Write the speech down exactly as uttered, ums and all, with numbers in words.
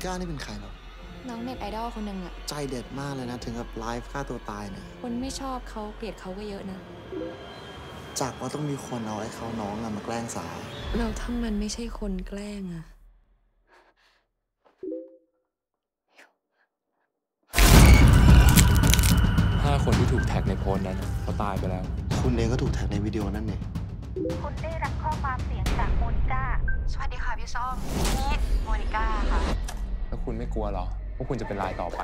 ก้านี่เป็นใครหรอน้องเน็ตไอดอลคนหนึ่งอะใจเด็ดมากเลยนะถึงกับไลฟ์ฆ่าตัวตายเนี่ยคนไม่ชอบเขาเกลียดเขาก็เยอะนะจากว่าต้องมีคนเอาไอ้เขาน้องมาแกล้งสาวเราทั้งมันไม่ใช่คนแกล้งอะห้าคนที่ถูกแท็กในโพสต์นั้นเขาตายไปแล้วคุณเองก็ถูกแท็กในวิดีโอนั่นเนี่ยคุณได้รับข้อความเสียงจากโมนิก้าสวัสดีค่ะพี่ส้มนี่โมนิก้าค่ะแล้วคุณไม่กลัวหรอว่าคุณจะเป็นรายต่อไป